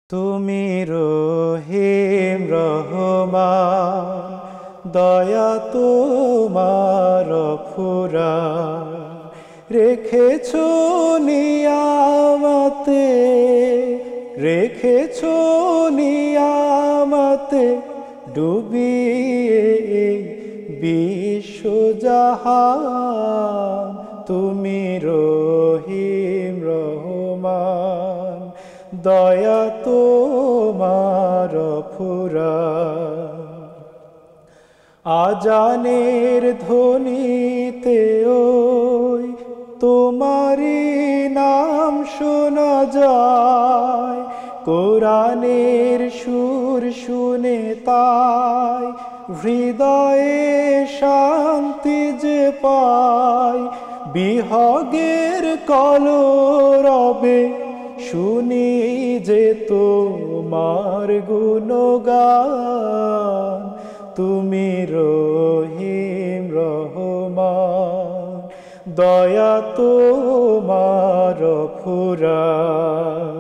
তুমি রহিম রহমান, দয়া তোমার ফুরান, রেখেছো নিয়ামতে, রেখেছো নিয়ামতে, ডুবিয়ে বিশ্বজাহান। তুমি রহিম রহমান, দয়া তোমার ফুরান। আজানের ধ্বনিতে ওই তোমারি নাম শোনা যায়, কোরআনের সুর শুনে তাই হৃদয়ে শান্তি যে পায়। বিহগের কলরবে শুনি যে তোমার গুণগান। তুমি রহিম রহমান, দয়া তোমার ফুরান।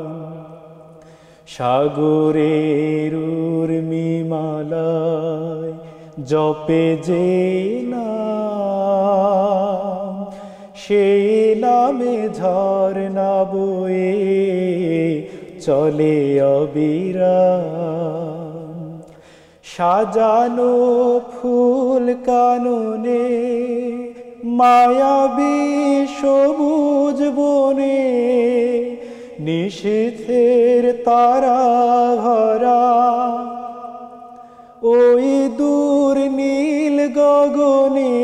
সাগরের উর্মিমালায় জপে যে নাম, সেই নামে ঝরনা বয়ে চলে অবিরাম। সাজানো ফুল কাননে মায়াবী সবুজ বনে, নিশীথের তারা ভরা ওই দূর নীল গগনে,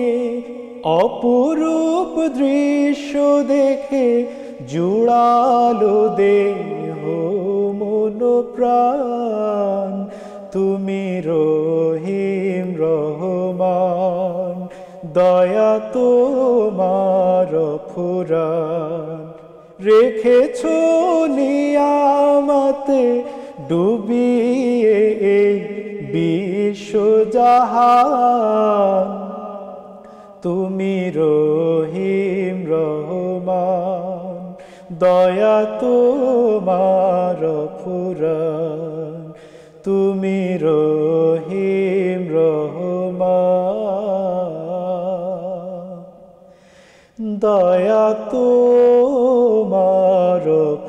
অপরূপ দৃশ্য দেখে জুড়ালো দেহ মন প্রাণ। তুমি রহিম রহমান, দয়া তোমার ফুরান, রেখেছো নিয়ামতে, ডুবিয়ে বিশ্বজাহান। তুমি রহিম রহমান, দয়া তোমার ফুরান। তুমি রহিম রহমান, দয়া তোমার